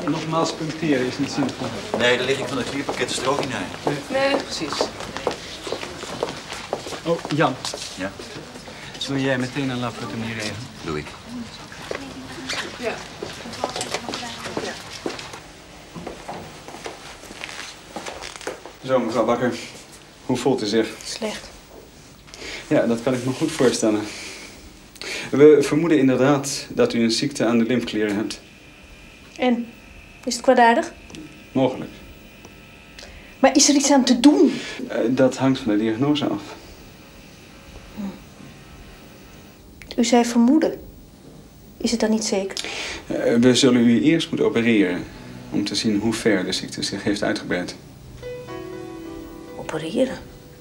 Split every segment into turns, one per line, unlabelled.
nogmaals puncteren is niet zinvol.
Nee, de ligging van het klierpakket is er ook niet naar.
Nee, precies.
Oh, Jan.
Ja?
Wil jij meteen een laparotomie regelen?
Doe ik.
Ja.
Zo, mevrouw Bakker. Hoe voelt u zich?
Slecht.
Ja, dat kan ik me goed voorstellen. We vermoeden inderdaad dat u een ziekte aan de lymfeklieren hebt.
En? Is het kwaadaardig?
Mogelijk.
Maar is er iets aan te doen?
Dat hangt van de diagnose af.
U zei vermoeden. Is het dan niet zeker?
We zullen u eerst moeten opereren. Om te zien hoe ver de ziekte zich heeft uitgebreid.
Opereren?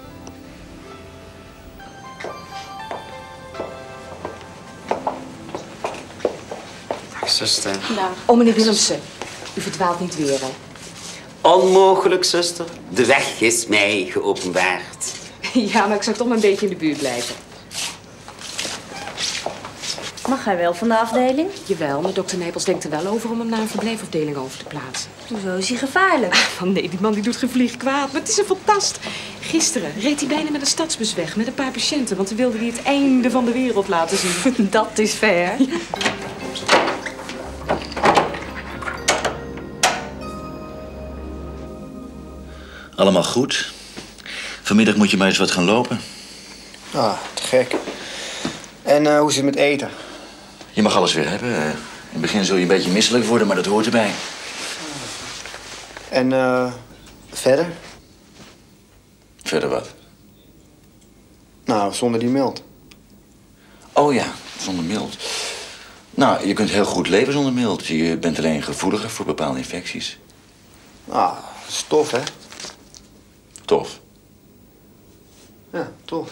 Dag, zuster.
Nou.
Oh, meneer Willemsen. U verdwaalt niet weer, hè?
Onmogelijk, zuster. De weg is mij geopenbaard.
Ja, maar ik zou toch maar een beetje in de buurt blijven.
Mag hij wel van de afdeling?
Jawel, maar dokter Nijpels denkt er wel over om hem naar een verblijfafdeling over te plaatsen.
Hoezo is hij gevaarlijk?
Van nee, die man die doet geen vlieg kwaad, maar het is een fantast. Gisteren reed hij bijna met een stadsbus weg met een paar patiënten, want hij wilde hij het einde van de wereld laten zien.
Dat is ver.
Ja.
Allemaal goed. Vanmiddag moet je maar eens wat gaan lopen.
Ah, te gek. En hoe zit het met eten?
Je mag alles weer hebben. In het begin zul je een beetje misselijk worden, maar dat hoort erbij.
En verder?
Verder wat?
Nou, zonder die mild.
Oh ja, zonder mild. Nou, je kunt heel goed leven zonder mild. Je bent alleen gevoeliger voor bepaalde infecties.
Ah, dat is tof, hè?
Tof.
Ja, tof.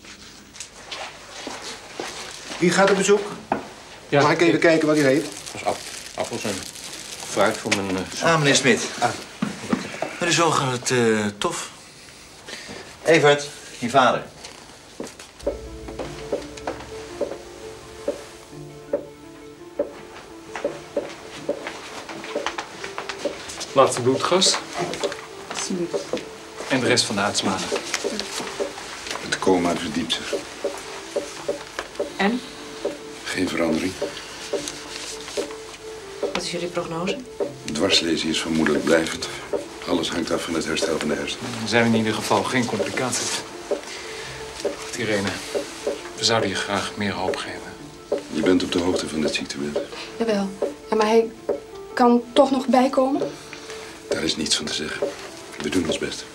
Wie gaat op bezoek?
Ja,
Mag ik even kijken wat hij heeft?
appels en fruit voor mijn...
Ah, meneer Smit. Met uw zoon gaat het tof. Evert, je vader.
Laatste bloedgas. En de rest van de uitsmalen.
Het coma verdiept zich.
En?
Geen verandering.
Wat is jullie prognose?
Dwarslesie is vermoedelijk blijvend. Alles hangt af van het herstel van de hersenen.
Dan zijn we in ieder geval geen complicaties. Goed, Irene. We zouden je graag meer hoop geven.
Je bent op de hoogte van het ziektebeeld.
Jawel. Ja, maar hij kan toch nog bijkomen?
Daar is niets van te zeggen. We doen ons best.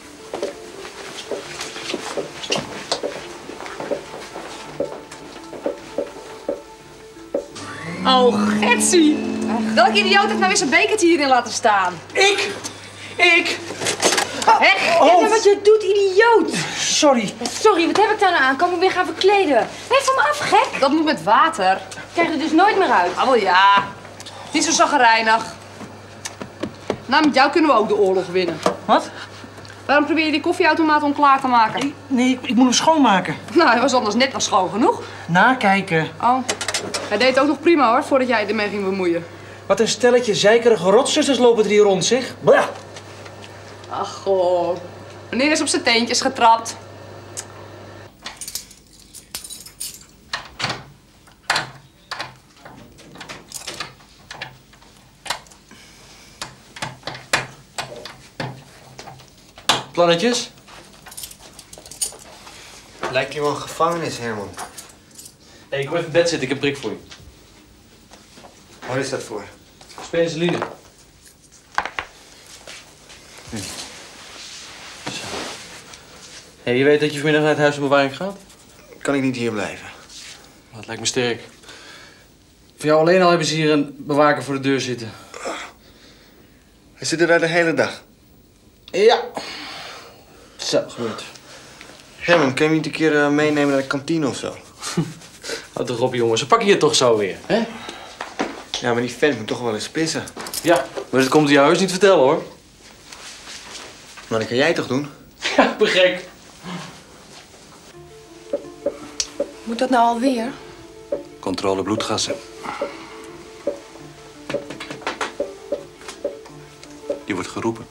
Oh, Getsie! Welke idioot heeft nou weer zijn bekertje hierin laten staan?
Ik!
Hé, kijk wat je doet, idioot!
Sorry.
Sorry, wat heb ik daar nou aan? Kan ik me weer gaan verkleden? Hé, van me af, gek!
Dat moet met water.
Krijg je er dus nooit meer uit.
Ah, wel ja. Niet zo zaggerijnig. Nou, met jou kunnen we ook de oorlog winnen.
Wat?
Waarom probeer je die koffieautomaat onklaar te maken?
Nee, ik moet hem schoonmaken.
Nou, hij was anders net nog schoon genoeg.
Nakijken.
Oh, hij deed het ook nog prima hoor, voordat jij ermee ging bemoeien.
Wat een stelletje zeikerige rotzusters lopen er hier rond, zeg. Blah.
Ach, goh. Meneer is op zijn teentjes getrapt.
Plannetjes?
Lijkt hier wel een gevangenis, Herman.
Hey, ik kom even in bed zitten. Ik heb prik voor je.
Wat is dat voor?
Penicilline. Hey, je weet dat je vanmiddag naar het huis van bewaring gaat?
Kan ik niet hier blijven?
Dat lijkt me sterk. Voor jou alleen al hebben ze hier een bewaker voor de deur zitten.
Hij zit er daar de hele dag.
Ja. Zo, gebeurt.
Herman, kun je me niet een keer meenemen naar de kantine of zo?
Houd toch op, jongen. Ze pakken je toch zo weer, hè?
Ja, maar die vent moet toch wel eens pissen.
Ja, maar dat komt hij jou heus niet vertellen, hoor.
Maar dat kan jij toch doen?
Ja, begek.
Moet dat nou alweer?
Controle bloedgassen.
Je wordt geroepen.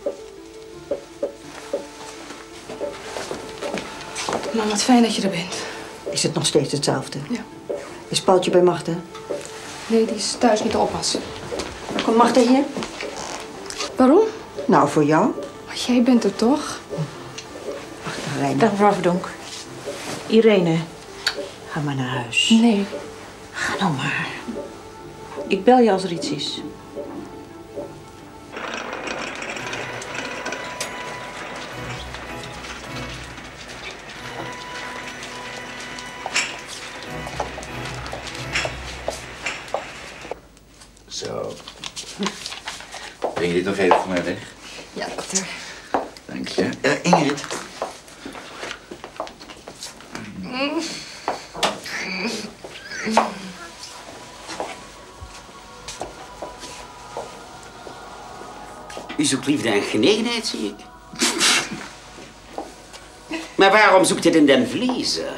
Nou, wat fijn dat je er bent.
Is het nog steeds hetzelfde?
Ja.
Is Paultje bij Magda?
Nee, die is thuis met de oppas.
Komt Magda hier?
Waarom?
Nou, voor jou.
Maar jij bent er toch?
Reiner.
Dag mevrouw Verdonk.
Irene, ga maar naar huis.
Nee.
Ga nou maar.
Ik bel je als er iets is.
Zo. Breng je dit nog even voor mij weg?
Ja, dokter.
Dank je. Ingrid.
U zoekt liefde en genegenheid, zie ik. Maar waarom zoekt het in den vliezen?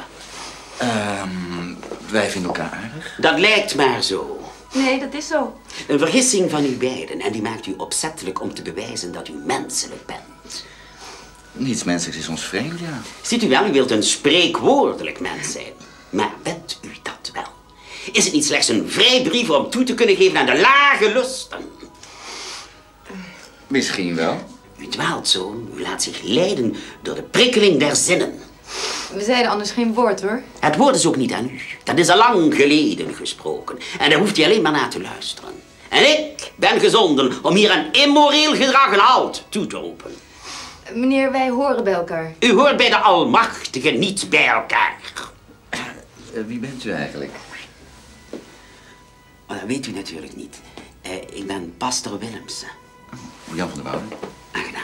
Wij vinden elkaar aardig.
Dat lijkt maar zo.
Nee, dat is zo.
Een vergissing van u beiden en die maakt u opzettelijk om te bewijzen dat u menselijk bent.
Niets menselijks is ons vreemd, ja.
Ziet u wel, u wilt een spreekwoordelijk mens zijn. Maar bent u dat wel? Is het niet slechts een vrijbrief om toe te kunnen geven aan de lage lusten?
Misschien wel.
U dwaalt zo, u laat zich leiden door de prikkeling der zinnen.
We zeiden anders geen woord, hoor.
Het woord is ook niet aan u. Dat is al lang geleden gesproken. En daar hoeft u alleen maar naar te luisteren. En ik ben gezonden om hier een immoreel gedrag een halt toe te roepen.
Meneer, wij horen bij elkaar.
U hoort bij de Almachtige, niet bij elkaar.
Wie bent u eigenlijk?
Oh, dat weet u natuurlijk niet. Ik ben pastor Willemsen.
Jan van der Woude.
Aangenaam.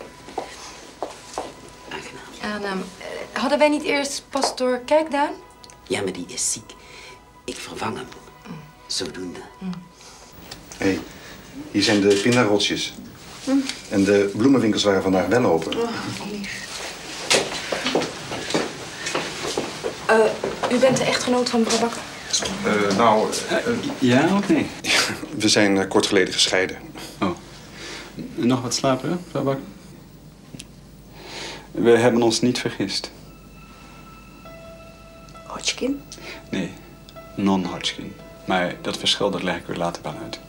Aangenaam. Hadden wij niet eerst pastoor Kijkduin?
Ja, maar die is ziek. Ik vervang hem. Zodoende.
Hé, hier zijn de pindarotjes. En de bloemenwinkels waren vandaag wel open.
U bent de echtgenoot van mevrouw Bakker?
Ja of nee?
We zijn kort geleden gescheiden.
Oh. Nog wat slapen, mevrouw Bakker? We hebben ons niet vergist.
Hodgkin?
Nee, non-Hodgkin. Maar dat verschil dat leg ik u later wel uit.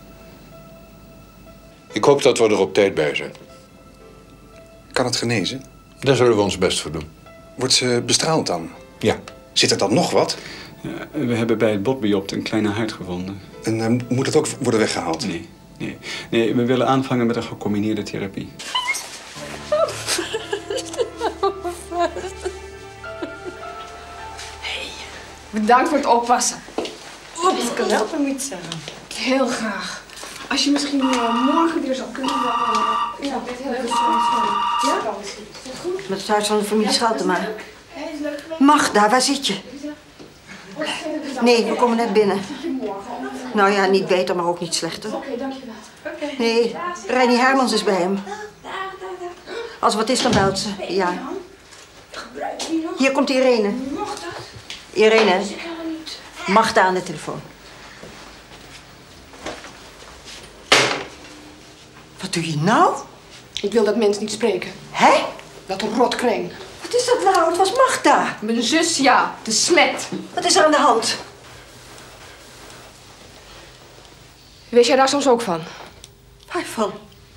Ik hoop dat we er op tijd bij zijn.
Kan het genezen?
Daar zullen we ons best voor doen.
Wordt ze bestraald dan?
Ja.
Zit er dan nog wat?
Ja, we hebben bij het botbiopt een kleine huid gevonden.
En moet het ook worden weggehaald?
Nee, we willen aanvangen met een gecombineerde therapie.
Bedankt voor het oppassen.
Oeps, ik kan helpen niet zeggen.
Heel graag. Als je misschien morgen weer zou kunnen, dan... ja, dit heel erg sorry. Ja? Goed?
Met het huis van de familie Schaltema. Magda, waar zit je? Nee, we komen net binnen. Nou ja, niet beter, maar ook niet slechter.
Oké, dankjewel.
Nee, Reini Hermans is bij hem. Als er wat is, dan belt ze. Ja. Hier komt Irene. Irene, Magda aan de telefoon. Wat doe je nou?
Ik wil dat mens niet spreken.
Hè?
Dat rotkring.
Wat is dat nou? Het was Magda.
Mijn zus, ja. De smet.
Wat is er aan de hand?
Weet jij daar soms ook van?
Waarvan?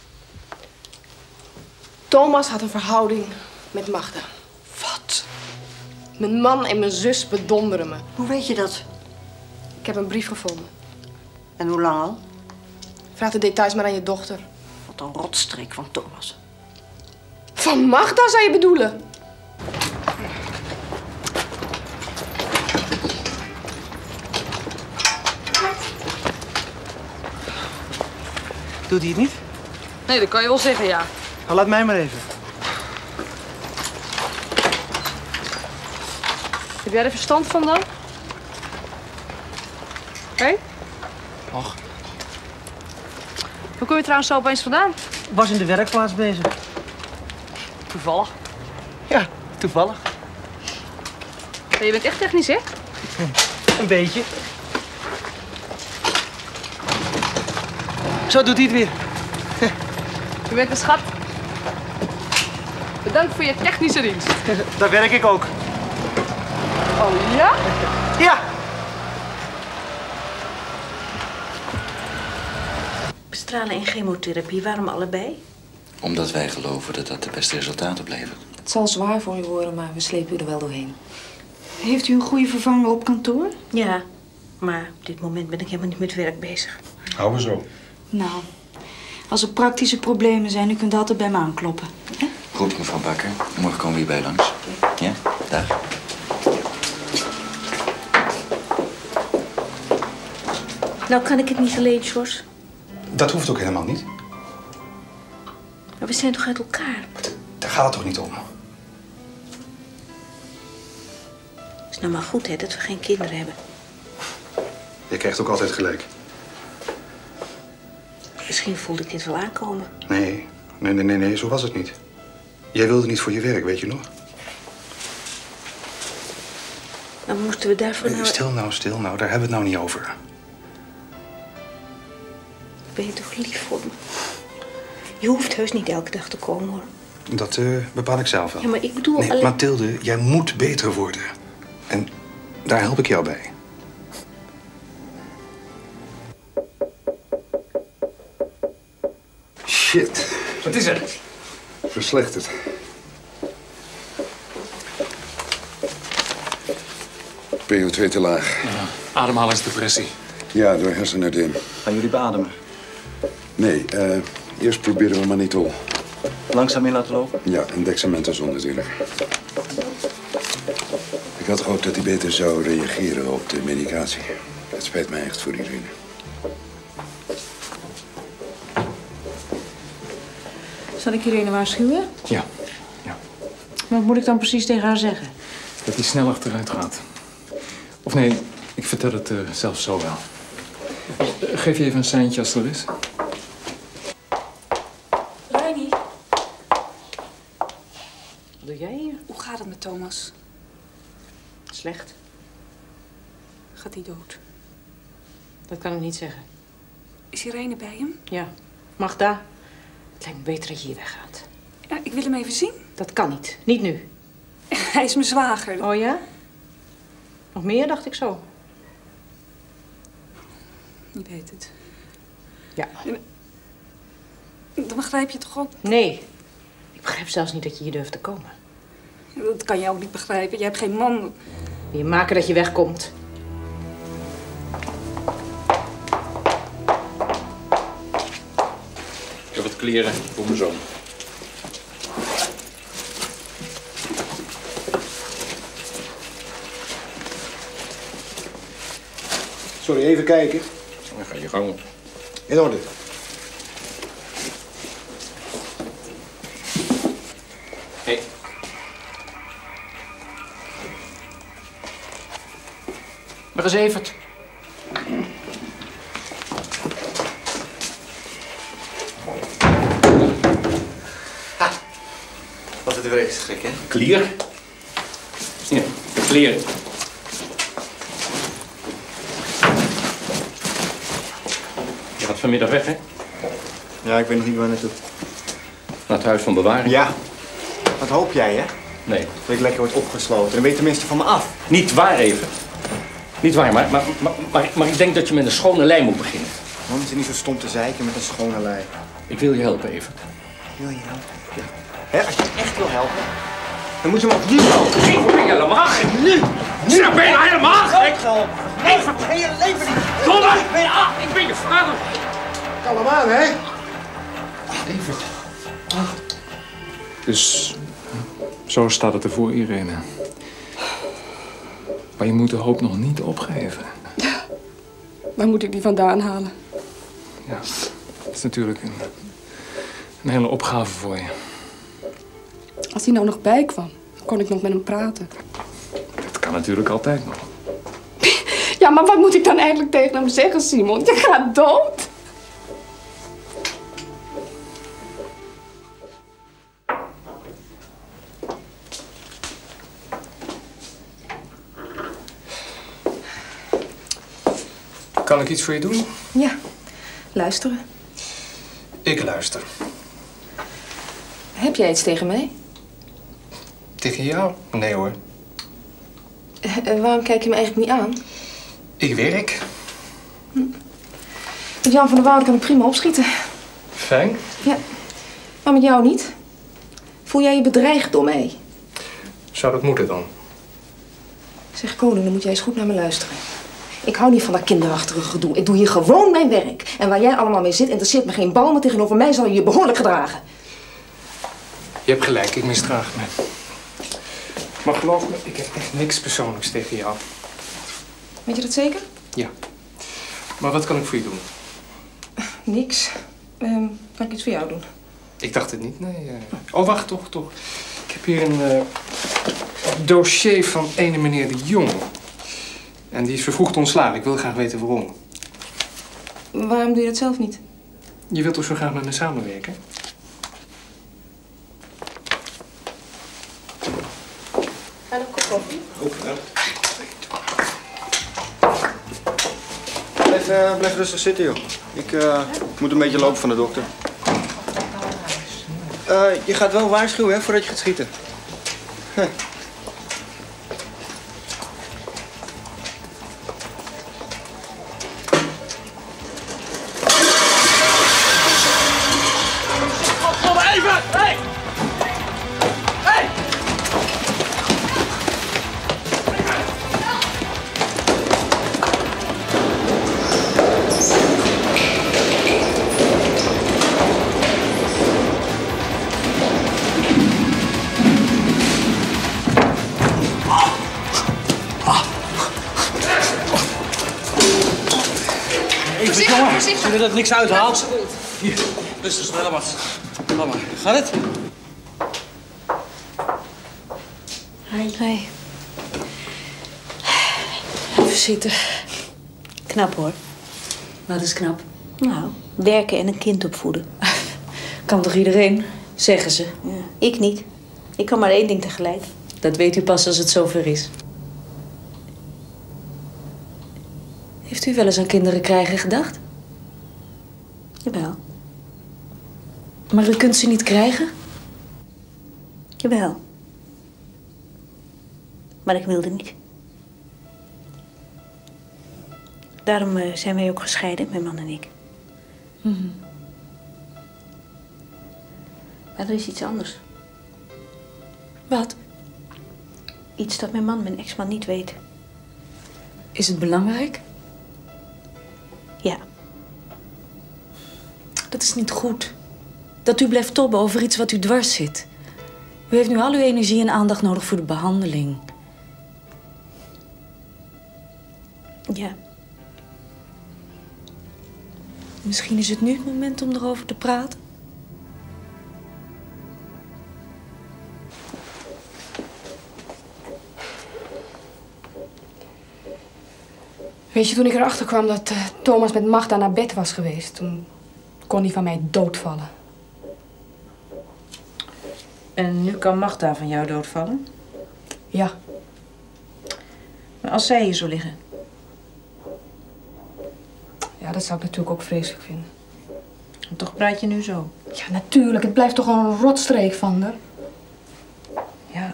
Thomas had een verhouding met Magda.
Wat?
Mijn man en mijn zus bedonderen me.
Hoe weet je dat?
Ik heb een brief gevonden.
En hoe lang al?
Vraag de details maar aan je dochter.
Wat een rotstreek van Thomas.
Van Magda zou je bedoelen?
Doet hij het niet?
Nee, dat kan je wel zeggen, ja.
Nou, laat mij maar even.
Heb jij er verstand van dan? Hé?
Och.
Waar kom je trouwens zo opeens vandaan?
Ik was in de werkplaats bezig.
Toevallig.
Ja, toevallig.
Ja, je bent echt technisch, hè?
Een beetje. Zo doet hij het weer.
U bent een schat. Bedankt voor je technische dienst.
Daar werk ik ook.
Oh ja?
Ja.
Bestralen en chemotherapie, waarom allebei?
Omdat wij geloven dat dat de beste resultaten oplevert.
Het zal zwaar voor u worden, maar we slepen u er wel doorheen.
Heeft u een goede vervanger op kantoor?
Ja, maar op dit moment ben ik helemaal niet met werk bezig.
Hou we zo.
Nou, als er praktische problemen zijn, u kunt altijd bij me aankloppen. Hè?
Goed, mevrouw Bakker. Morgen komen we hierbij langs. Ja? Dag.
Nou kan ik het niet alleen, Jos.
Dat hoeft ook helemaal niet.
Maar we zijn toch uit elkaar?
Daar gaat het toch niet om?
Het is nou maar goed, hè, dat we geen kinderen hebben.
Je krijgt ook altijd gelijk.
Misschien voelde ik dit wel aankomen.
Nee, zo was het niet. Jij wilde niet voor je werk, weet je nog?
Dan moesten we daarvoor nou...
Stil nou, daar hebben we het nou niet over.
Ben je toch lief voor me? Je hoeft heus niet elke dag te komen, hoor.
Dat bepaal ik zelf wel.
Ja, maar ik bedoel
Nee,
alleen...
Mathilde, jij moet beter worden. En daar help ik jou bij. Shit.
Wat is er?
Verslechterd.
PO2 te laag.
Ademhalingsdepressie.
Ja, door hersenedem.
Gaan jullie beademen?
Nee, eerst proberen we manitol.
Langzaam in laten lopen?
Ja, en dexamethason natuurlijk. Ik had gehoopt dat hij beter zou reageren op de medicatie. Het spijt mij echt voor Irene.
Zal ik Irene waarschuwen?
Ja.
Wat moet ik dan precies tegen haar zeggen?
Dat hij snel achteruit gaat. Of nee, ik vertel het zelf zo wel. Geef je even een seintje als er is.
Reini,
Wat doe jij hier?
hoe gaat het met Thomas?
Slecht.
Gaat hij dood?
Dat kan ik niet zeggen.
Is Irene bij hem?
Ja. Magda, het lijkt me beter dat je hier weggaat.
Ja, ik wil hem even zien.
Dat kan niet. Niet nu.
Hij is mijn zwager.
Oh ja? Nog meer, dacht ik zo.
Je weet het.
Ja.
Dan begrijp je toch ook...
Nee. Ik begrijp zelfs niet dat je hier durft te komen.
Dat kan je ook niet begrijpen. Je hebt geen man.
Wil je maken dat je wegkomt?
Ik heb wat kleren voor mijn zoon.
Sorry, even kijken.
Dan ga je gang.
In orde.
Hé. Waar is Evert?
Wat het weer is, gek, hè?
Klier? Ja, kleren. Je gaat vanmiddag weg, hè?
Ja, ik weet nog niet waar naartoe.
Naar het huis van bewaring.
Ja. Wat hoop jij, hè?
Nee.
Dat ik lekker word opgesloten. Dan weet je tenminste van me af.
Niet waar, even. Niet waar, maar ik denk dat je met een schone lei moet beginnen.
Man, is het niet zo stom te zeiken met een schone lei.
Ik wil je helpen, even.
Wil je helpen? Ja. Hè, als je me echt wil helpen, dan moet je me ook nu helpen.
Ik ben je helemaal gek.
Nu!
Ik ben je helemaal gek.
Even het hele leven niet.
Donder! Ik ben je vader.
Kalm aan, hè?
Evert. Dus zo staat het ervoor, Irene. Maar je moet de hoop nog niet opgeven.
Waar moet ik die vandaan halen?
Ja, dat is natuurlijk een hele opgave voor je.
Als hij nou nog bij kwam, kon ik nog met hem praten.
Dat kan natuurlijk altijd nog.
Ja, maar wat moet ik dan eigenlijk tegen hem zeggen, Simon? Je gaat dood.
Kan ik iets voor je doen?
Ja, luisteren.
Ik luister.
Heb jij iets tegen mij?
Tegen jou? Nee hoor.
En waarom kijk je me eigenlijk niet aan?
Ik werk.
Met Jan van der Woude kan ik prima opschieten.
Fijn.
Ja, maar met jou niet. Voel jij je bedreigd door mij?
Zou dat moeten dan?
Zeg koning, dan moet jij eens goed naar me luisteren. Ik hou niet van dat kinderachtige gedoe. Ik doe hier gewoon mijn werk. En waar jij allemaal mee zit, interesseert me geen bal, maar tegenover mij zal je je behoorlijk gedragen.
Je hebt gelijk, ik misdraag me. Maar geloof me, ik heb echt niks persoonlijks tegen jou.
Weet je dat zeker?
Ja. Maar wat kan ik voor je doen?
Niks. Kan ik iets voor jou doen?
Ik dacht het niet, nee. Oh, wacht, toch. Ik heb hier een dossier van ene meneer de Jong. En die is vervroegd ontslagen. Ik wil graag weten waarom.
Waarom doe je dat zelf niet?
Je wilt toch zo graag met me samenwerken?
Ga nog een kop koffie?
Blijf rustig zitten, joh. Ik moet een beetje lopen van de dokter. Je gaat wel waarschuwen, hè, voordat je gaat schieten. Huh.
Kom maar even! Hey! Hey!
Even, jongen. Zie je dat het niks uithaalt? Hier, rustig, snel maar. Laat maar. Gaat het?
Hi. Even zitten. Knap hoor.
Wat is knap?
Nou, werken en een kind opvoeden.
Kan toch iedereen, zeggen ze.
Ja, ik niet. Ik kan maar één ding tegelijk.
Dat weet u pas als het zover is. Heeft u wel eens aan kinderen krijgen gedacht?
Jawel.
Maar u kunt ze niet krijgen?
Jawel. Maar ik wilde niet. Daarom zijn wij ook gescheiden, mijn man en ik. Maar er is iets anders.
Wat?
Iets dat mijn man, mijn ex-man, niet weet.
Is het belangrijk?
Ja.
Dat is niet goed. Dat u blijft tobben over iets wat u dwars zit. U heeft nu al uw energie en aandacht nodig voor de behandeling.
Ja.
Misschien is het nu het moment om erover te praten.
Weet je, toen ik erachter kwam dat Thomas met Magda naar bed was geweest, toen kon hij van mij doodvallen.
En nu kan Magda van jou doodvallen?
Ja.
Maar als zij hier zou liggen?
Ja, dat zou ik natuurlijk ook vreselijk vinden.
En toch praat je nu zo?
Ja, natuurlijk. Het blijft toch een rotstreek van haar.
Ja.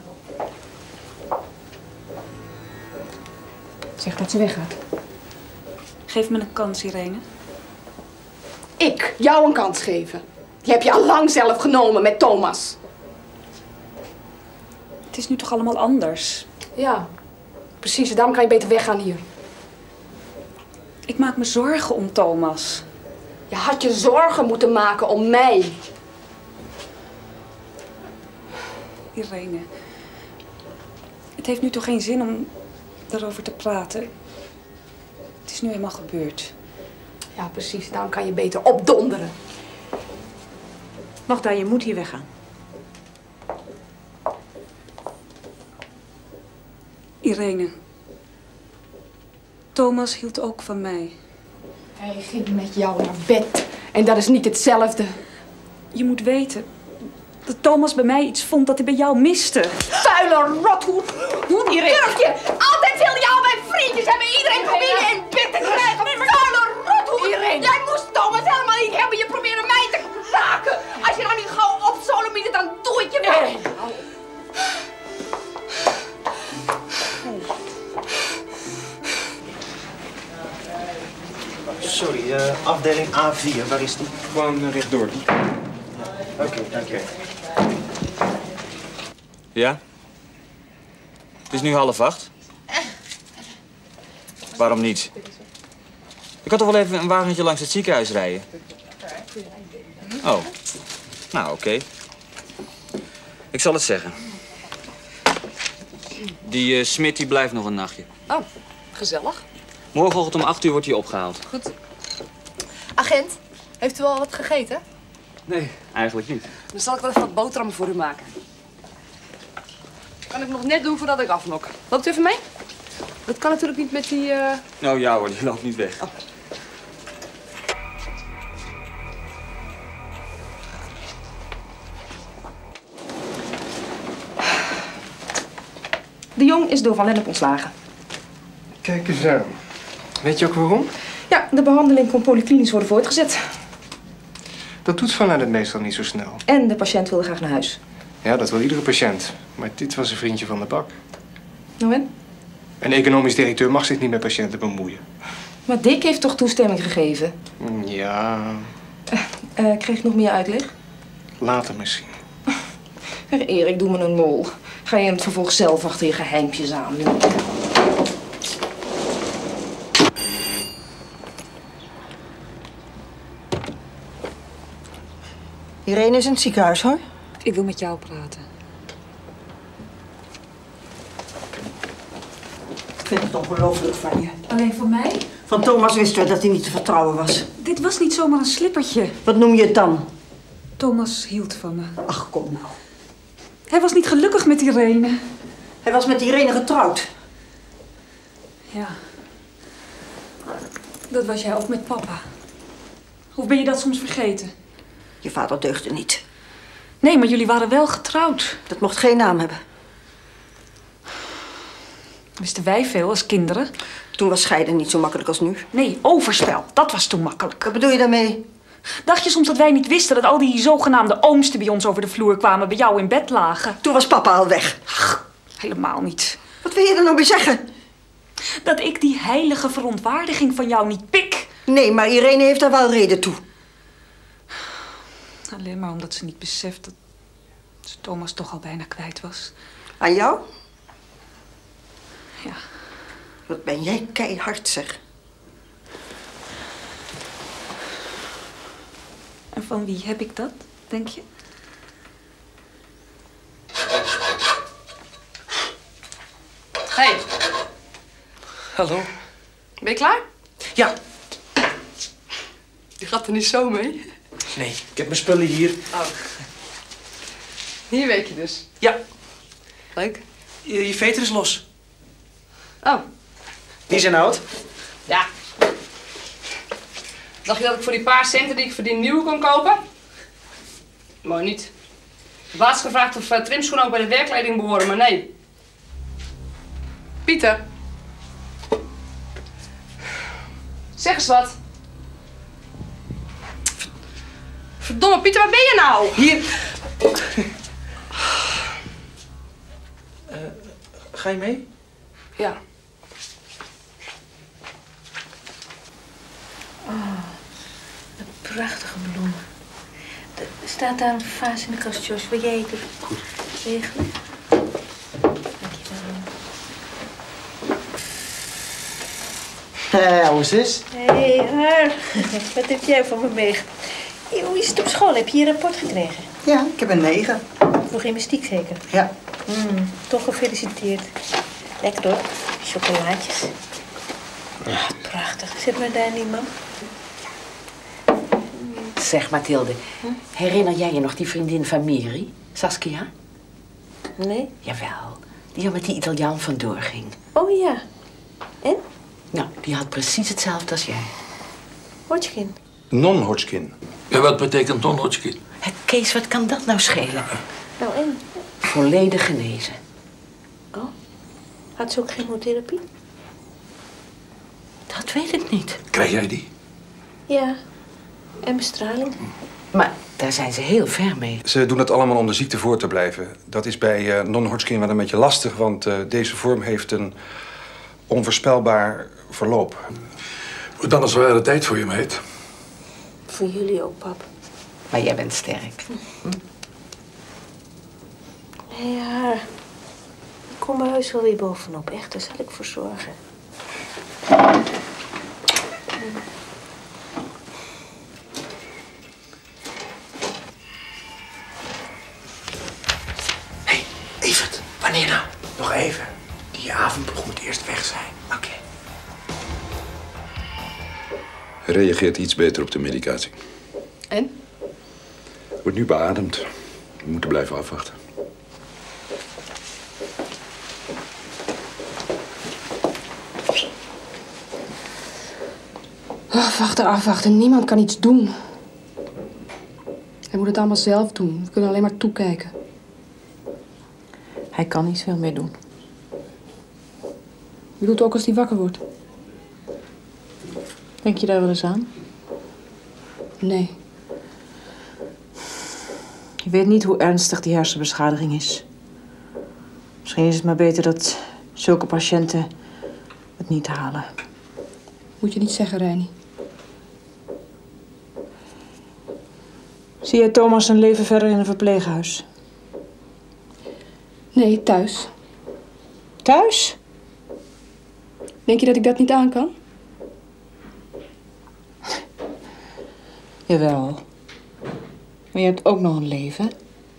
Zeg dat ze weggaat.
Geef me een kans, Irene.
Ik jou een kans geven. Die heb je al lang zelf genomen met Thomas.
Het is nu toch allemaal anders?
Ja, precies. Daarom kan je beter weggaan hier.
Ik maak me zorgen om Thomas.
Je had je zorgen moeten maken om mij.
Irene, het heeft nu toch geen zin om daarover te praten? Het is nu eenmaal gebeurd.
Ja, precies. Daarom kan je beter opdonderen.
Magda, je moet hier weggaan.
Irene, Thomas hield ook van mij.
Hij ging met jou naar bed. En dat is niet hetzelfde.
Je moet weten dat Thomas bij mij iets vond dat hij bij jou miste.
Vuile rothoed! Hoe durf je? Altijd wil je al mijn vriendjes hebben. Iedereen proberen in bed te krijgen. Vuile rothoed! Jij moest Thomas helemaal niet hebben. Je probeerde mij te raken. Als je nou niet gauw op Solomide, dan
sorry. Afdeling A4, waar is die?
Gewoon rechtdoor.
Oké, dank je.
Ja? Het is nu 7:30. Waarom niet? Ik had toch wel even een wagentje langs het ziekenhuis rijden? Oh. Nou, oké. Ik zal het zeggen. Die Smit die blijft nog een nachtje.
Oh, gezellig.
Morgenochtend om 8 uur wordt hij opgehaald.
Goed. Agent, heeft u al wat gegeten?
Nee, eigenlijk niet.
Dan zal ik wel even wat boterhammen voor u maken. Kan ik nog net doen voordat ik afnok. Loopt u even mee? Dat kan natuurlijk niet met die...
Nou ja hoor, die loopt niet weg.
Oh.
De Jong is door Van Lennep ontslagen.
Kijk eens aan. Weet je ook waarom?
Ja, de behandeling kon polyklinisch worden voortgezet.
Dat doet Van Lennep meestal niet zo snel.
En de patiënt wilde graag naar huis.
Ja, dat wil iedere patiënt. Maar dit was een vriendje van de bak.
Nou en?
Een economisch directeur mag zich niet met patiënten bemoeien.
Maar Dick heeft toch toestemming gegeven?
Ja,
Kreeg ik nog meer uitleg?
later misschien.
Erik, doe me een mol. Ga je in het vervolg zelf achter je geheimpjes aan.
Irene is in het ziekenhuis, hoor.
Ik wil met jou praten.
Ik vind het ongelooflijk van je.
Alleen voor mij?
Van Thomas wisten we dat hij niet te vertrouwen was.
Dit was niet zomaar een slippertje.
Wat noem je het dan?
Thomas hield van me.
Ach, kom nou.
Hij was niet gelukkig met Irene.
Hij was met Irene getrouwd.
Ja. Dat was jij ook met papa. Of ben je dat soms vergeten?
Je vader deugde niet.
Nee, maar jullie waren wel getrouwd.
Dat mocht geen naam hebben.
Wisten wij veel als kinderen?
Toen was scheiden niet zo makkelijk als nu.
Nee, overspel. Dat was toen makkelijk.
Wat bedoel je daarmee?
Dacht je soms dat wij niet wisten dat al die zogenaamde ooms die bij ons over de vloer kwamen bij jou in bed lagen?
Toen was papa al weg.
Ach, helemaal niet.
Wat wil je er nou mee zeggen?
Dat ik die heilige verontwaardiging van jou niet pik.
Nee, maar Irene heeft daar wel reden toe.
Alleen maar omdat ze niet beseft dat ze Thomas toch al bijna kwijt was.
Aan jou?
Ja.
Wat ben jij keihard, zeg.
En van wie heb ik dat, denk je?
Hey,
Hallo?
ben je klaar?
Ja.
Je gaat er niet zo mee.
Nee, ik heb mijn spullen hier.
Oh. Hier werk je dus?
Ja.
Leuk.
Je veter is los.
Oh.
Die zijn oud.
Ja. Dacht je dat ik voor die paar centen die ik verdien nieuwe kon kopen? Mooi niet. Ik heb laatst gevraagd of trimschoenen ook bij de werkkleding behoren, maar nee. Pieter. Zeg eens wat. Verdomme, Pieter, waar ben je nou?
Hier. Ga je mee?
Ja.
Oh, een prachtige bloemen. Er staat daar een vaas in de kast, Jos. Wil jij het regelen?
Hé, ouwe zus.
Hé, haar. Wat heb jij van me meegemaakt? Hoe is het op school? Heb je je rapport gekregen?
Ja, ik heb een 9.
Voor gymnastiek zeker?
Ja.
Toch gefeliciteerd. Lekker hoor. Chocolaatjes. Ja, prachtig. Zit maar daar niet, mam.
Zeg, Mathilde, herinner jij je nog die vriendin van Miri, Saskia?
Nee?
Jawel, die er met die Italiaan vandoor ging.
Oh ja. En?
Nou, die had precies hetzelfde als jij.
Hodgkin.
Non-Hodgkin.
Ja, wat betekent non-Hodgkin?
Kees, wat kan dat nou schelen?
Nou en?
Volledig genezen.
Oh. Had ze ook chemotherapie?
Dat weet ik niet.
Krijg jij die?
Ja. En bestraling.
Maar daar zijn ze heel ver mee.
Ze doen het allemaal om de ziekte voor te blijven. Dat is bij non-Hodgkin wel een beetje lastig, want deze vorm heeft een onvoorspelbaar verloop.
Wordt dan een zware tijd voor je, meid.
Voor jullie ook, pap.
Maar jij bent sterk.
Ja, ik kom er heus wel weer bovenop. Echt, daar zal ik voor zorgen.
Evert, wanneer nou? Nog even. Die avondploeg moet eerst weg zijn. Oké.
Hij reageert iets beter op de medicatie.
En?
Wordt nu beademd. We moeten blijven afwachten.
Afwachten. Niemand kan iets doen. Hij moet het allemaal zelf doen. We kunnen alleen maar toekijken.
Hij kan niet veel meer doen.
Je doet ook als hij wakker wordt.
Denk je daar wel eens aan?
Nee.
Je weet niet hoe ernstig die hersenbeschadiging is. Misschien is het maar beter dat zulke patiënten het niet halen.
Moet je niet zeggen, Reini.
Zie jij Thomas zijn leven verder in een verpleeghuis?
Nee, thuis.
Thuis?
Denk je dat ik dat niet aan kan?
Jawel. Maar je hebt ook nog een leven.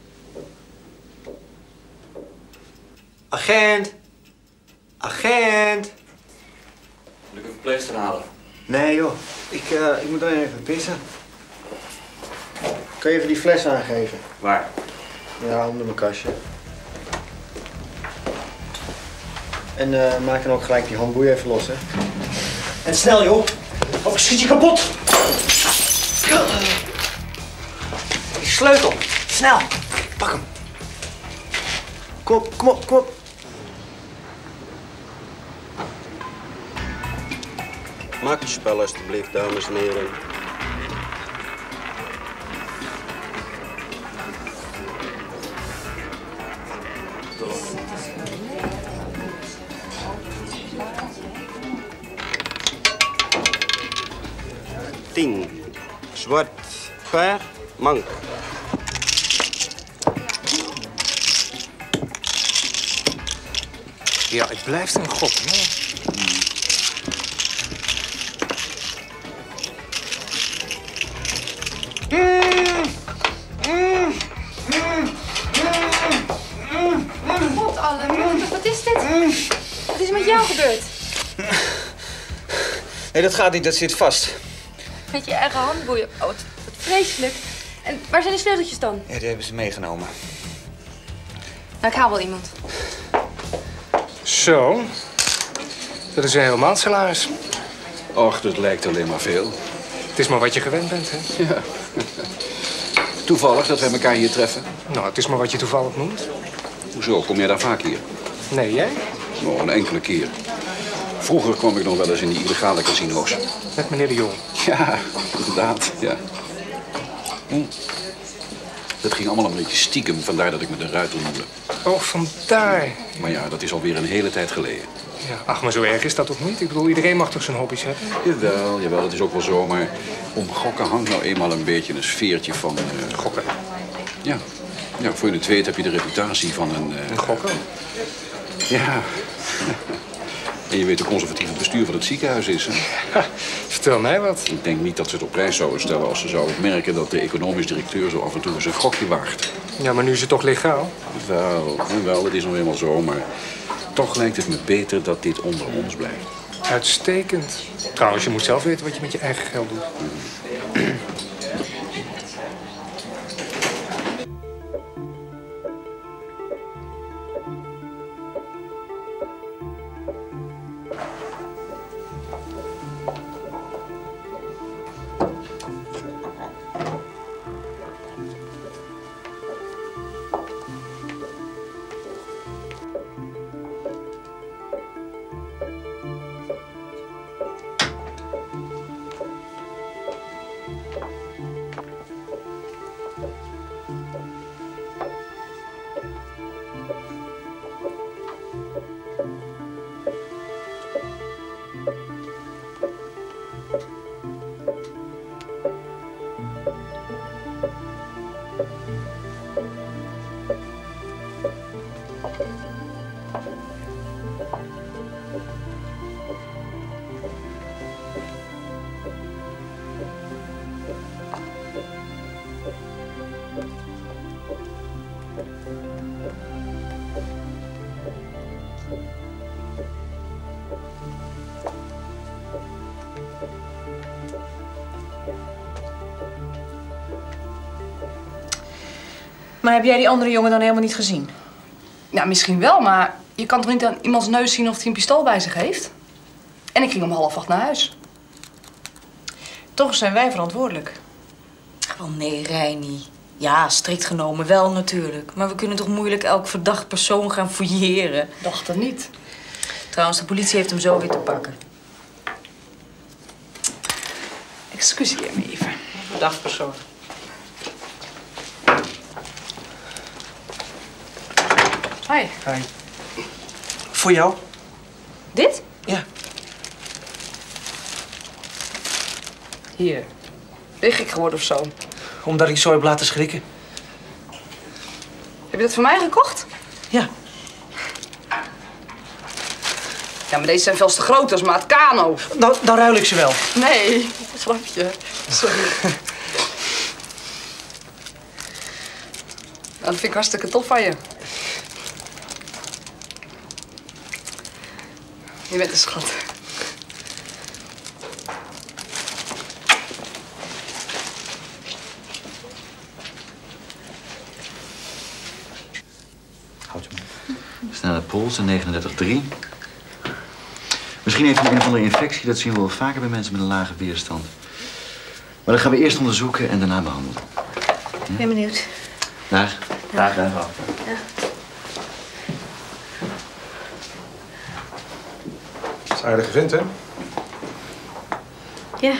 Agent! Agent!
Moet ik een verpleegster halen?
Nee joh, ik moet alleen even pissen. Kan je even die fles aangeven?
Waar?
Ja, onder mijn kastje. En maak dan ook gelijk die handboeien even los, hè.
En snel joh, of ik schiet je kapot! Die sleutel, snel! Pak hem! Kom op!
Maak je spel alstublieft, dames en heren. Tien. Zwart. Pair. Mank.
Ja, het blijft een gok, hè?
God, Alle, wat is dit? Wat is er met jou gebeurd?
Nee, dat gaat niet, dat zit vast.
Met je eigen handboeien. Oh, wat vreselijk. En waar zijn de sleuteltjes dan?
Ja, die hebben ze meegenomen.
Nou, ik haal wel iemand.
Zo. Dat is een heel maandsalaris.
Och, dat lijkt alleen maar veel.
Het is maar wat je gewend bent, hè?
Ja. Toevallig dat wij elkaar hier treffen.
Nou, het is maar wat je toevallig noemt.
Hoezo? Kom jij daar vaak hier?
Nee, jij?
Oh, een enkele keer. Vroeger kwam ik nog wel eens in die illegale casino's.
Met meneer de Jong?
Ja, inderdaad, ja. Dat ging allemaal een beetje stiekem, vandaar dat ik me de Ruiter noemde.
Oh, vandaar.
Maar ja, dat is alweer een hele tijd geleden.
Ja, ach, maar zo erg is dat toch niet? Ik bedoel, iedereen mag toch zijn hobby's hebben?
Jawel, dat is ook wel zo, maar om gokken hangt nou eenmaal een beetje een sfeertje van...
Gokken?
Ja. Ja, voor je het weet heb je de reputatie van een...
Een gokker?
Ja. En je weet hoe conservatief het bestuur van het ziekenhuis is, hè?
Vertel mij wat.
Ik denk niet dat ze het op prijs zouden stellen als ze zouden merken dat de economisch directeur zo af en toe eens een gokje waagt.
Ja, maar nu is het toch legaal?
Wel, het is nog eenmaal zo, maar toch lijkt het me beter dat dit onder ons blijft.
Uitstekend. Trouwens, je moet zelf weten wat je met je eigen geld doet.
Maar heb jij die andere jongen dan helemaal niet gezien?
Ja, misschien wel, maar je kan toch niet aan iemands neus zien of hij een pistool bij zich heeft? En ik ging om 7:30 naar huis.
Toch zijn wij verantwoordelijk.
Wel nee, Reini. Ja, strikt genomen wel natuurlijk. Maar we kunnen toch moeilijk elk verdacht persoon gaan fouilleren?
Dacht het niet.
Trouwens, de politie heeft hem zo weer te pakken.
Excuseer me even.
Verdacht persoon.
Hi.
Hi. Voor jou?
Dit?
Ja.
Hier. Ben je gek geworden of zo?
Omdat ik zo heb laten schrikken.
Heb je dat voor mij gekocht?
Ja.
Ja, maar deze zijn veel te groot als maat Kano.
Nou, dan ruil ik ze wel.
Nee, grapje. Sorry. Nou, dat vind ik hartstikke tof van je. Je bent een schat.
Snelle pols en 39,3. Misschien heeft hij een of andere infectie. Dat zien we wel vaker bij mensen met een lage weerstand. Maar dat gaan we eerst onderzoeken en daarna behandelen.
Ik ben benieuwd.
Dag. Dag.
Ja.
Dat is een aardige vent, hè?
Ja.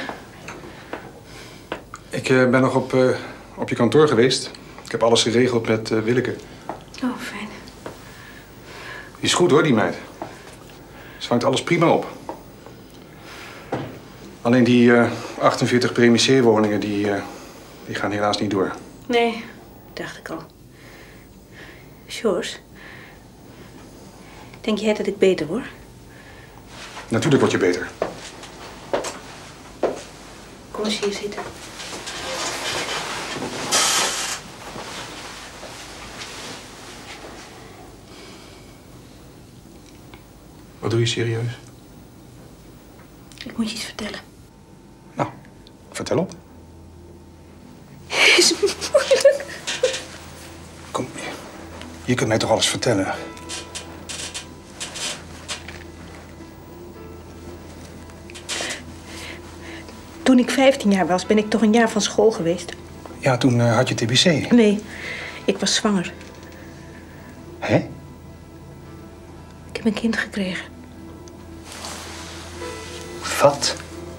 Ik ben nog op je kantoor geweest. Ik heb alles geregeld met Willeke.
Oh, fijn.
Die is goed hoor, die meid. Ze vangt alles prima op. Alleen die 48 premiseerwoningen, die gaan helaas niet door.
Nee, dacht ik al. Sjors, denk jij dat ik beter word?
Natuurlijk word je beter.
Kom eens hier zitten.
Wat doe je serieus?
Ik moet je iets vertellen.
Nou, vertel op.
Is moeilijk.
Kom, je kunt mij toch alles vertellen?
Toen ik 15 jaar was, ben ik toch een jaar van school geweest.
Ja, toen had je TBC.
Nee, ik was zwanger.
Hè?
Ik heb een kind gekregen.
Wat?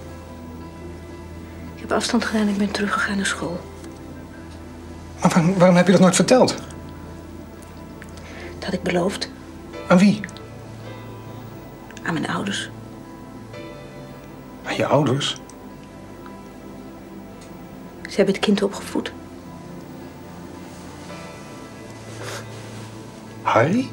Ik heb afstand gedaan en ik ben teruggegaan naar school.
Maar waarom heb je dat nooit verteld?
Dat had ik beloofd.
Aan wie?
Aan mijn ouders.
Aan je ouders?
Ze hebben het kind opgevoed.
Harry?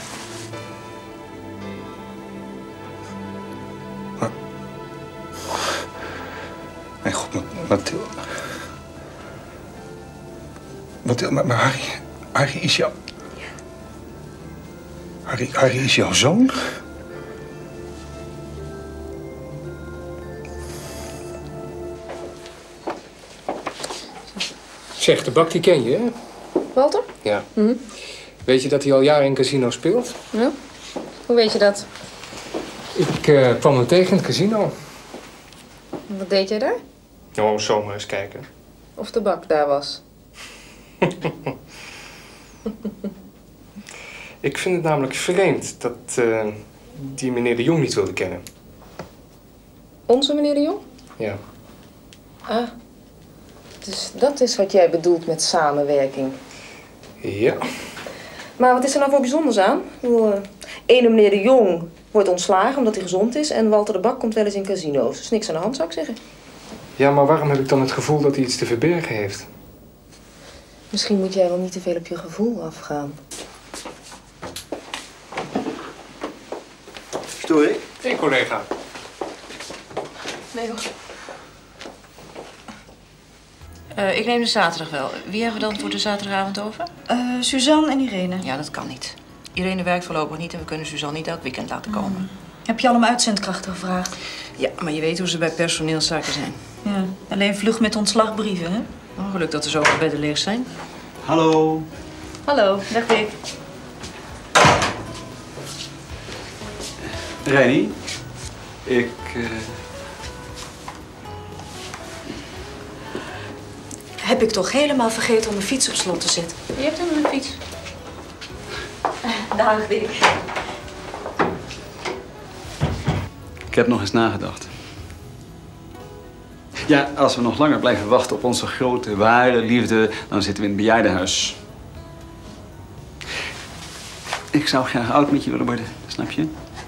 Mijn god, Mathilde. Mathilde, maar Harry is jouw... Harry is jouw zoon?
Zeg, de Bak die ken je, hè?
Walter?
Ja. Weet je dat hij al jaren in casino speelt?
Ja. Hoe weet je dat?
Ik kwam hem tegen in het casino.
Wat deed jij daar?
Nou, zomaar eens kijken.
Of de Bak daar was?
Ik vind het namelijk vreemd dat die meneer de Jong niet wilde kennen.
Onze meneer de Jong?
Ja.
Ah. Dus dat is wat jij bedoelt met samenwerking.
Ja.
Maar wat is er nou voor bijzonders aan? Ik bedoel, ene meneer de Jong wordt ontslagen omdat hij gezond is... en Walter de Bak komt wel eens in casino's. Er is niks aan de hand, zou ik zeggen.
Ja, maar waarom heb ik dan het gevoel dat hij iets te verbergen heeft?
Misschien moet jij wel niet te veel op je gevoel afgaan.
Stoor ik?
Hé, collega.
Nee hoor.
Ik neem de zaterdag wel. Wie hebben we dan voor de zaterdagavond over?
Suzanne en Irene.
Ja, dat kan niet. Irene werkt voorlopig niet en we kunnen Suzanne niet elk weekend laten komen.
Heb je al om uitzendkrachten gevraagd?
Ja, maar je weet hoe ze bij personeelszaken zijn.
Ja, alleen vlug met ontslagbrieven, hè?
Oh, geluk dat er zoveel bedden leeg zijn.
Hallo.
Hallo, dag Dick.
Reini, ik...
Heb ik toch helemaal vergeten om mijn fiets op slot te zetten?
Je hebt helemaal een fiets. Dag Dick.
Ik heb nog eens nagedacht. Ja, als we nog langer blijven wachten op onze grote, ware liefde, dan zitten we in het bejaardenhuis. Ik zou graag oud met je willen worden, snap je?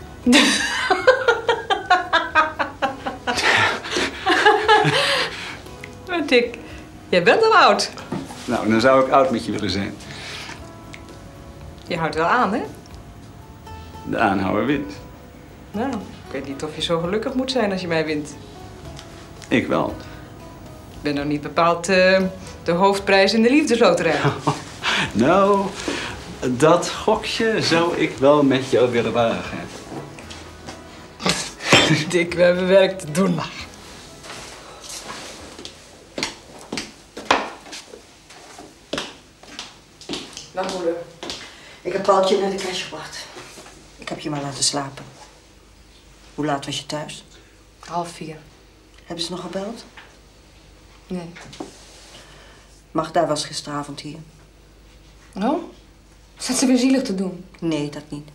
Dick, jij bent al oud.
Nou, dan zou ik oud met je willen zijn.
Je houdt wel aan, hè?
De aanhouwer wint.
Nou, ik weet niet of je zo gelukkig moet zijn als je mij wint.
Ik wel.
Ik ben nou niet bepaald de hoofdprijs in de liefdesloterij.
Nou, dat gokje zou ik wel met jou willen wagen.
Dick, we hebben werk te doen.
Dag moeder. Ik heb Paultje naar de crash gebracht. Ik heb je maar laten slapen. Hoe laat was je thuis?
3:30.
Hebben ze nog gebeld?
Nee.
Magda was gisteravond hier.
Oh? Zat ze weer zielig te doen?
Nee, dat niet.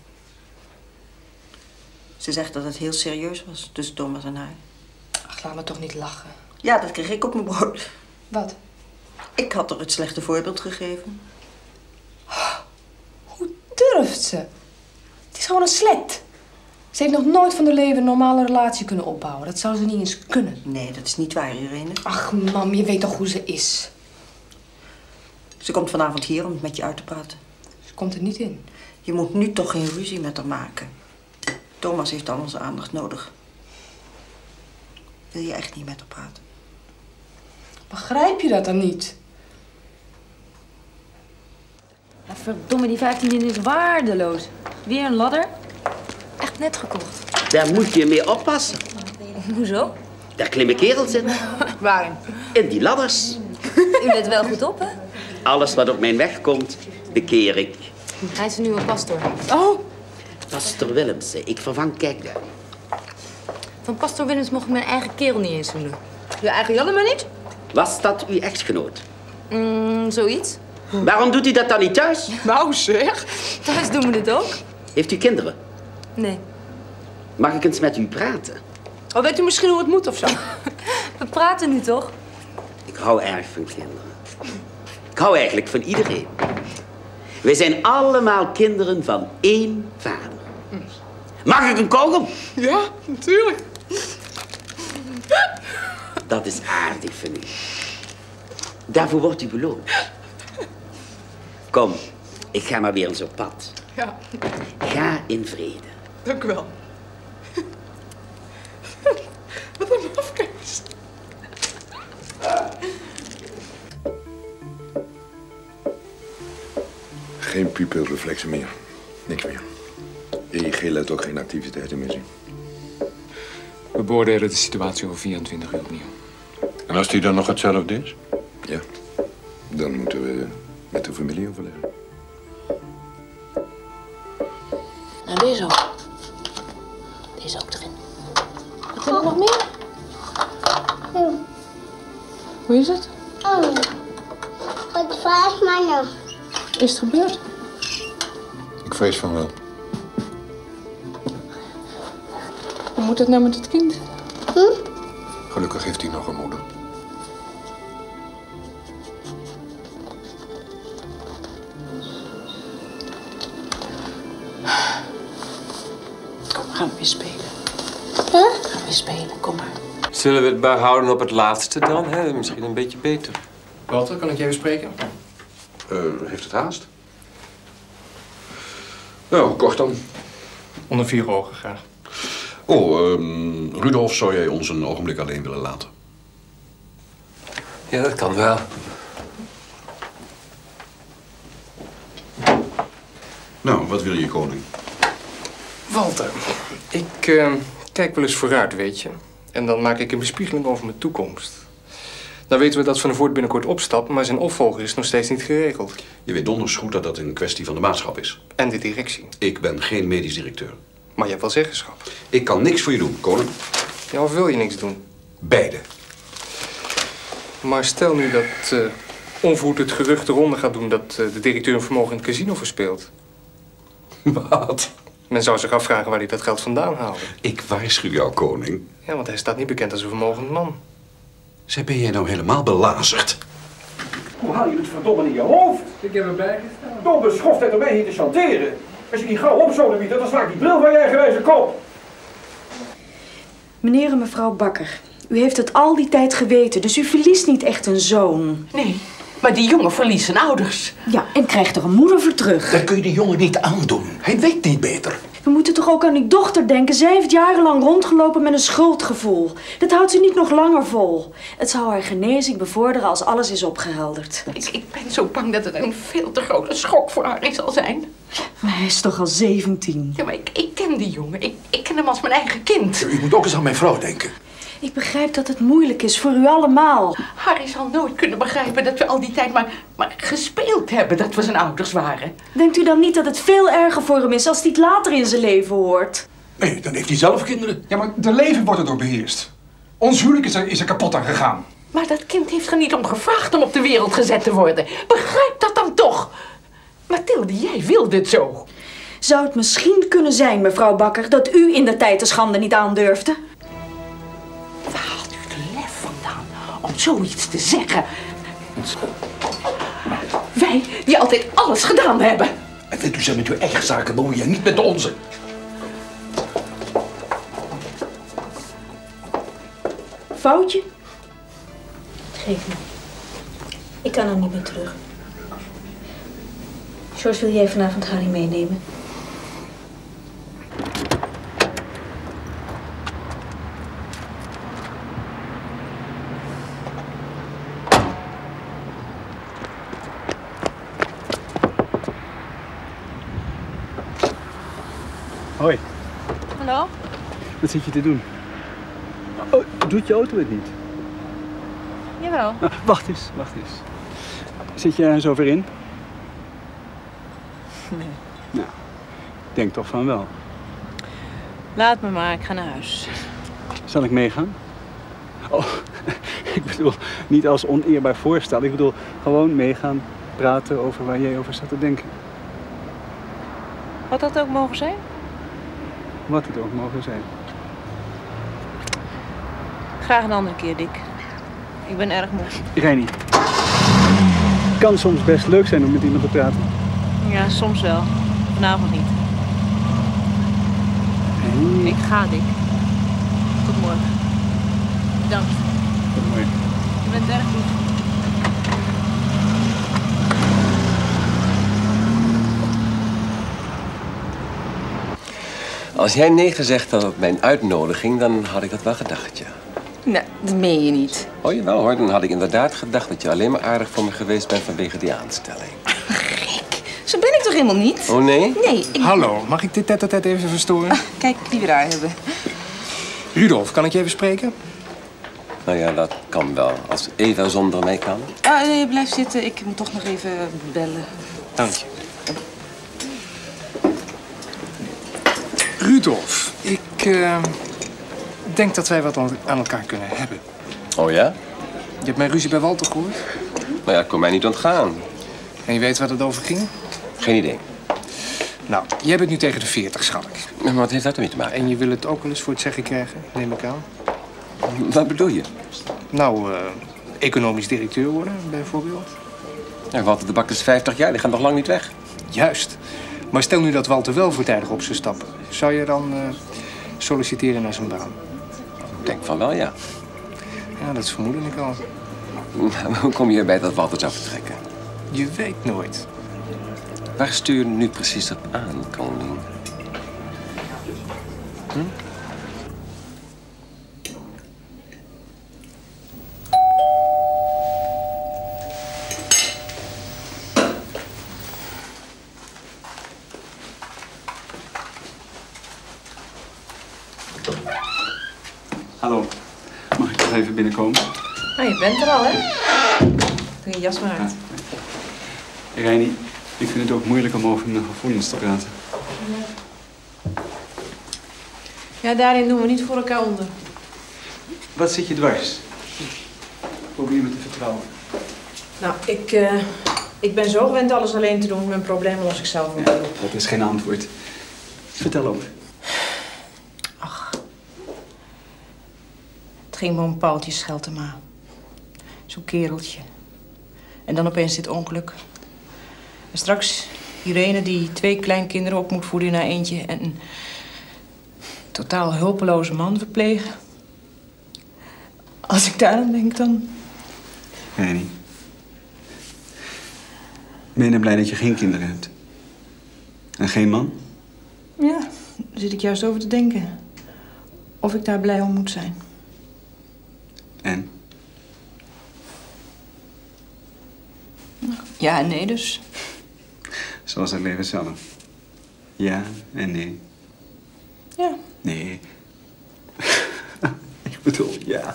Ze zegt dat het heel serieus was tussen Thomas en haar.
Ach, laat me toch niet lachen.
Ja, dat kreeg ik op mijn brood.
Wat?
Ik had er het slechte voorbeeld gegeven.
Hoe durft ze? Het is gewoon een slet. Ze heeft nog nooit van haar leven een normale relatie kunnen opbouwen. Dat zou ze niet eens kunnen.
Nee, dat is niet waar, Irene.
Ach, mam, je weet toch hoe ze is?
Ze komt vanavond hier om het met je uit te praten.
Ze komt er niet in.
Je moet nu toch geen ruzie met haar maken. Thomas heeft al onze aandacht nodig. Wil je echt niet met haar praten?
Begrijp je dat dan niet?
Ja, verdomme, die 15 is waardeloos. Weer een ladder? Echt net gekocht.
Daar moet je mee oppassen.
Hoezo?
Daar klimmen kerels in.
Waarin?
In die ladders.
U let wel goed op, hè?
Alles wat op mijn weg komt, bekeer ik.
Hij is een nieuwe pastor.
Oh!
Pastor Willemsen, ik vervang Kijkduin.
Van pastor Willems mocht ik mijn eigen kerel niet eens zoenen. Je eigen Janne maar niet?
Was dat uw echtgenoot?
Zoiets.
Waarom doet u dat dan niet thuis?
Nou zeg.
Thuis doen we dit ook.
Heeft u kinderen?
Nee.
Mag ik eens met u praten?
Oh, weet u misschien hoe het moet of zo?
We praten nu toch?
Ik hou erg van kinderen. Ik hou eigenlijk van iedereen. Wij zijn allemaal kinderen van één vader. Mag ik een kogel?
Ja, natuurlijk.
Dat is aardig van u. Daarvoor wordt u beloond. Kom, ik ga maar weer eens op pad.
Ja.
Ga in vrede.
Dank u wel. Wat een mafkees.
Geen pupilreflexen meer. Niks meer. EEG laat ook geen activiteiten meer zien.
We beoordelen de situatie over 24 uur opnieuw.
En als die dan nog hetzelfde is? Ja. Dan moeten we met de familie overleggen.
Nou, deze ook. Deze ook erin. Wat wil er nog meer? Hoe is het?
Wat vraagt mij nog?
Is het gebeurd?
Ik vrees van wel.
Hoe moet het nou met het kind?
Gelukkig heeft hij nog een moeder.
Kom, gaan we weer spelen. Gaan we weer spelen, kom maar.
Zullen we het bijhouden op het laatste dan? Hè? Misschien een beetje beter.
Walter, kan ik je even spreken?
Heeft het haast? Nou, kort dan.
Onder 4 ogen graag.
Oh, Rudolf, zou jij ons een ogenblik alleen willen laten?
Ja, dat kan wel.
Nou, wat wil je, koning?
Walter, ik kijk wel eens vooruit, weet je. En dan maak ik een bespiegeling over mijn toekomst. Nou weten we dat Van der Voort binnenkort opstapt, maar zijn opvolger is nog steeds niet geregeld.
Je weet donders goed dat dat een kwestie van de maatschap is.
En de directie.
Ik ben geen medisch directeur.
Maar je hebt wel zeggenschap.
Ik kan niks voor je doen, koning.
Ja, of wil je niks doen?
Beide.
Maar stel nu dat onverhoed het gerucht de ronde gaat doen dat de directeur een vermogen in het casino verspeelt.
Wat?
Men zou zich afvragen waar hij dat geld vandaan haalde.
Ik waarschuw jou, koning.
Ja, want hij staat niet bekend als een vermogend man.
Zeg, ben jij nou helemaal belazerd?
Hoe haal je het verdomme in je hoofd?
Ik heb erbij gestaan.
Dom beschoftheid om mij hier te chanteren. Als je die gauw opzodemiet, dan sla ik die bril van je eigenwijze kop.
Meneer en mevrouw Bakker, u heeft het al die tijd geweten, dus u verliest niet echt een zoon.
Nee, maar die jongen verliest zijn ouders.
Ja, en krijgt er een moeder voor terug.
Dat kun je die jongen niet aandoen. Hij weet niet beter.
We moeten toch ook aan uw dochter denken. Zij heeft jarenlang rondgelopen met een schuldgevoel. Dat houdt ze niet nog langer vol. Het zou haar genezing bevorderen als alles is opgehelderd.
Ik ben zo bang dat het een veel te grote schok voor haar zal zijn.
Maar hij is toch al 17?
Ja, maar ik ken die jongen. Ik ken hem als mijn eigen kind.
U moet ook eens aan mijn vrouw denken.
Ik begrijp dat het moeilijk is voor u allemaal.
Harry zal nooit kunnen begrijpen dat we al die tijd maar gespeeld hebben dat we zijn ouders waren.
Denkt u dan niet dat het veel erger voor hem is als hij het later in zijn leven hoort?
Nee, dan heeft hij zelf kinderen.
Ja, maar de leven wordt erdoor beheerst. Ons huwelijk is er kapot aan gegaan.
Maar dat kind heeft er niet om gevraagd om op de wereld gezet te worden. Begrijp dat dan toch? Mathilde, jij wilde het zo.
Zou het misschien kunnen zijn, mevrouw Bakker, dat u in de tijd de schande niet aandurfde?
Waar haalt u de lef vandaan om zoiets te zeggen? Wij, die altijd alles gedaan hebben.
En vindt u zich met uw eigen zaken bemoeien en niet met de onze.
Foutje? Geef me. Ik kan er niet meer terug. George, wil jij vanavond Harry meenemen?
Hoi,
Hallo?
wat zit je te doen? Oh, doet je auto het niet?
Jawel.
Nou, wacht eens. Zit je ergens over in?
Nee.
Nou, ik denk toch van wel.
Laat me maar, ik ga naar huis.
Zal ik meegaan? Oh, ik bedoel, niet als oneerbaar voorstel. Ik bedoel, gewoon meegaan, praten over waar jij over staat te denken.
Wat dat ook mogen zijn?
Wat het ook mogen zijn.
Graag een andere keer, Dick. Ik ben erg moe.
Reini, het kan soms best leuk zijn om met iemand te praten.
Ja, soms wel. Vanavond niet.
Hey.
Ik ga, Dick. Tot morgen. Bedankt.
Tot morgen.
Je bent erg goed.
Als jij nee gezegd had op mijn uitnodiging, dan had ik dat wel gedacht, ja.
Nee, dat meen je niet.
Oh jawel hoor, dan had ik inderdaad gedacht dat je alleen maar aardig voor me geweest bent vanwege die aanstelling.
Zo ben ik toch helemaal niet?
Oh nee?
Nee, ik...
Hallo, mag ik dit tête-à-tête even verstoren?
Kijk wie we daar hebben.
Rudolf, kan ik je even spreken?
Nou ja, dat kan wel. Als Eva zonder mij kan.
Ah, nee, blijf zitten. Ik moet toch nog even bellen.
Dank je. Rudolf, ik denk dat wij wat aan elkaar kunnen hebben.
Oh ja?
Je hebt mijn ruzie bij Walter gehoord?
Nou ja, dat kon mij niet ontgaan.
En je weet waar het over ging?
Geen idee.
Nou, jij bent nu tegen de 40, schat ik.
Maar wat heeft dat ermee te maken?
En je wil het ook wel eens voor het zeggen krijgen, neem ik aan.
Wat bedoel je?
Nou, economisch directeur worden, bijvoorbeeld.
Ja, Walter de Bakker is 50 jaar, die gaat nog lang niet weg.
Juist. Maar stel nu dat Walter wel voortijdig op zou stappen. Zou je dan solliciteren naar zijn baan?
Ik denk van wel, ja.
Ja, dat vermoedde ik al.
Maar hoe kom je erbij dat Walter zou vertrekken?
Je weet nooit.
Waar stuur je nu precies op aan, koning?
Hallo, mag ik nog even binnenkomen?
Nou, je bent er al, hè? Doe je jas maar uit.
Reini, ik vind het ook moeilijk om over mijn gevoelens te praten.
Ja, daarin doen we niet voor elkaar onder.
Wat zit je dwars? Probeer me te vertrouwen.
Nou, ik ben zo gewend alles alleen te doen. Mijn problemen los ik zelf op.
Dat is geen antwoord. Vertel op.
Het ging me om Paultje Scheltema. Zo'n kereltje. En dan opeens dit ongeluk. En straks Irene die 2 kleinkinderen op moet voeden naar eentje. En een totaal hulpeloze man verplegen. Als ik daar aan denk, dan...
Reini. Ben je dan blij dat je geen kinderen hebt? En geen man?
Ja, daar zit ik juist over te denken. Of ik daar blij om moet zijn.
En?
Ja en nee dus.
Zoals het leven zelf. Ja en nee.
Ja.
Nee. Ik bedoel, ja.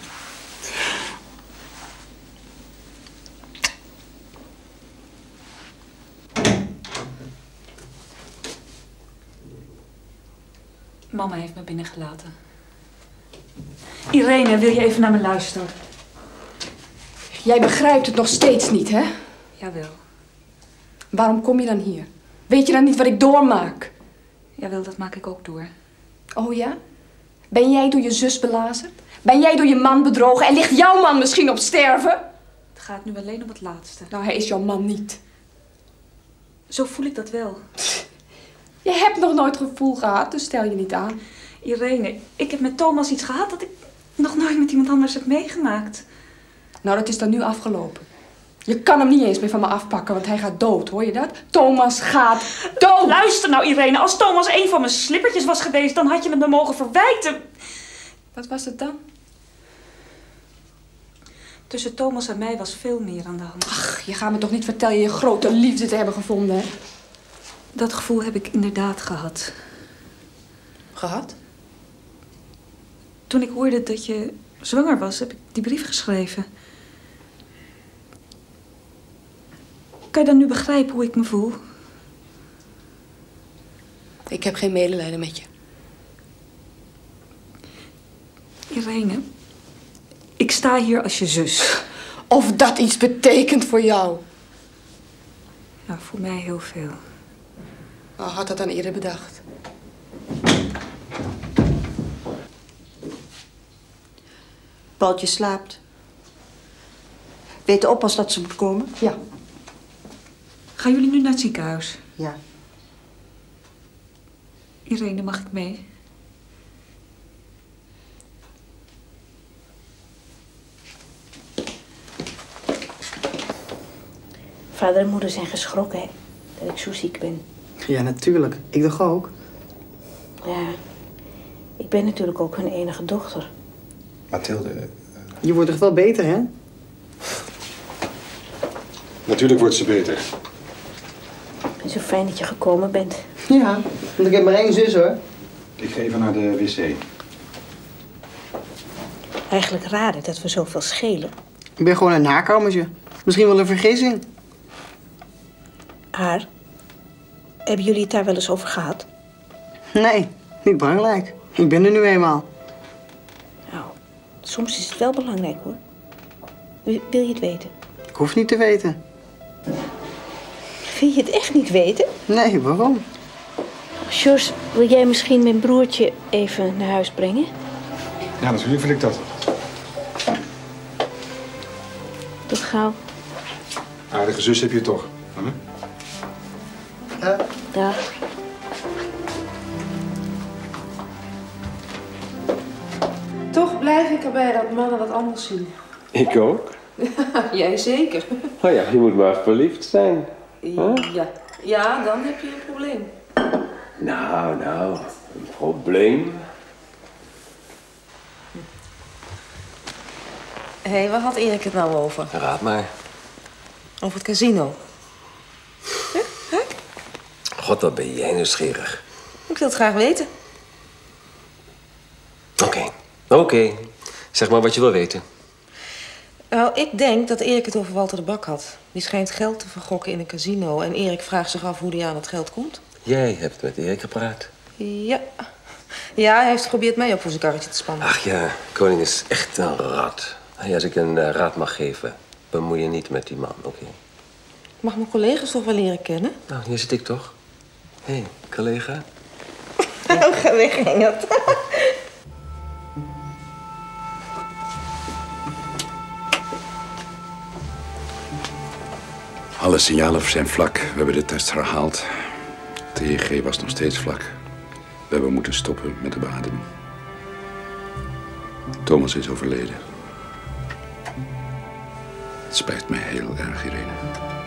Mama heeft me binnengelaten. Irene, wil je even naar me luisteren?
Jij begrijpt het nog steeds niet, hè?
Jawel.
Waarom kom je dan hier? Weet je dan niet wat ik doormaak?
Jawel, dat maak ik ook door.
Oh ja? Ben jij door je zus belazerd? Ben jij door je man bedrogen en ligt jouw man misschien op sterven?
Het gaat nu alleen om het laatste.
Nou, hij is jouw man niet.
Zo voel ik dat wel.
Je hebt nog nooit gevoel gehad, dus stel je niet aan.
Irene, ik heb met Thomas iets gehad dat ik nog nooit met iemand anders heb meegemaakt.
Nou, dat is dan nu afgelopen. Je kan hem niet eens meer van me afpakken, want hij gaat dood, hoor je dat? Thomas gaat dood!
Luister nou, Irene, als Thomas een van mijn slippertjes was geweest, dan had je het me mogen verwijten.
Wat was het dan?
Tussen Thomas en mij was veel meer aan de hand.
Ach, je gaat me toch niet vertellen je grote liefde te hebben gevonden, hè?
Dat gevoel heb ik inderdaad gehad.
Gehad?
Toen ik hoorde dat je zwanger was, heb ik die brief geschreven. Kan je dan nu begrijpen hoe ik me voel?
Ik heb geen medelijden met je.
Irene, ik sta hier als je zus.
Of dat iets betekent voor jou?
Nou, voor mij heel veel.
Oh, had dat dan eerder bedacht.
Paultje slaapt. Weet de oppas dat ze moet komen?
Ja.
Gaan jullie nu naar het ziekenhuis?
Ja.
Irene, mag ik mee?
Vader en moeder zijn geschrokken, hè, dat ik zo ziek ben.
Ja, natuurlijk. Ik toch ook?
Ja, ik ben natuurlijk ook hun enige dochter.
Mathilde...
Je wordt echt wel beter, hè?
Natuurlijk wordt ze beter.
Het is zo fijn dat je gekomen bent.
Ja, want ik heb maar 1 zus, hoor.
Ik ga even naar de wc.
Eigenlijk raar dat we zoveel schelen.
Ik ben gewoon een nakomertje. Misschien wel een vergissing.
Haar, hebben jullie het daar wel eens over gehad?
Nee, niet belangrijk. Ik ben er nu eenmaal.
Nou, soms is het wel belangrijk, hoor. Wil je het weten?
Ik hoef niet te weten.
Wil je het echt niet weten?
Nee, waarom?
Sjors, wil jij misschien mijn broertje even naar huis brengen?
Ja, natuurlijk vind ik dat.
Tot gauw.
Aardige zus heb je toch. Huh?
Dag.
Toch blijf ik erbij dat mannen dat anders zien.
Ik ook.
Jij zeker.
Oh ja, je moet maar verliefd zijn.
Ja, dan heb je een probleem.
Nou, een probleem.
Hé, waar had Erik het nou over?
Raad maar.
Over het casino.
God, wat ben jij nieuwsgierig.
Ik wil het graag weten.
Oké. Zeg maar wat je wil weten.
Nou, ik denk dat Erik het over Walter de Bak had. Die schijnt geld te vergokken in een casino. En Erik vraagt zich af hoe hij aan het geld komt.
Jij hebt met Erik gepraat.
Ja. Ja, hij heeft geprobeerd mij op voor zijn karretje te spannen.
Ach ja, Koning is echt een rat. Hey, als ik een raad mag geven, bemoei je niet met die man, oké?
Ik mag mijn collega's toch wel leren kennen?
Nou, hier zit ik toch. Hé, hey, collega.
Ga weg, Engert.
Alle signalen zijn vlak. We hebben de test herhaald. Het EEG was nog steeds vlak. We hebben moeten stoppen met de beademing. Thomas is overleden. Het spijt mij heel erg, Irene.